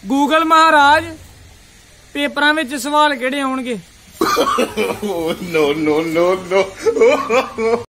Google महाराज पेपरां विच सवाल केड़े आउणगे? No no no no